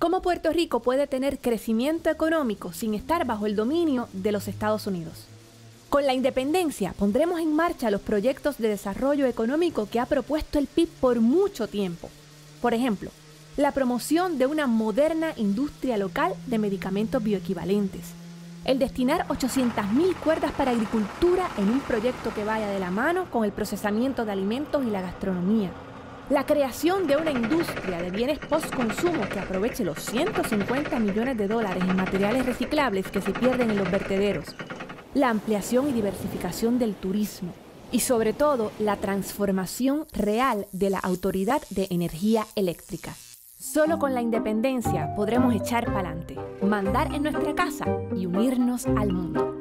¿Cómo Puerto Rico puede tener crecimiento económico sin estar bajo el dominio de los Estados Unidos? Con la independencia pondremos en marcha los proyectos de desarrollo económico que ha propuesto el PIB por mucho tiempo. Por ejemplo, la promoción de una moderna industria local de medicamentos bioequivalentes, el destinar 800.000 cuerdas para agricultura en un proyecto que vaya de la mano con el procesamiento de alimentos y la gastronomía, la creación de una industria de bienes post-consumo que aproveche los 150 millones de dólares en materiales reciclables que se pierden en los vertederos, la ampliación y diversificación del turismo y sobre todo la transformación real de la Autoridad de Energía Eléctrica. Solo con la independencia podremos echar pa'lante, mandar en nuestra casa y unirnos al mundo.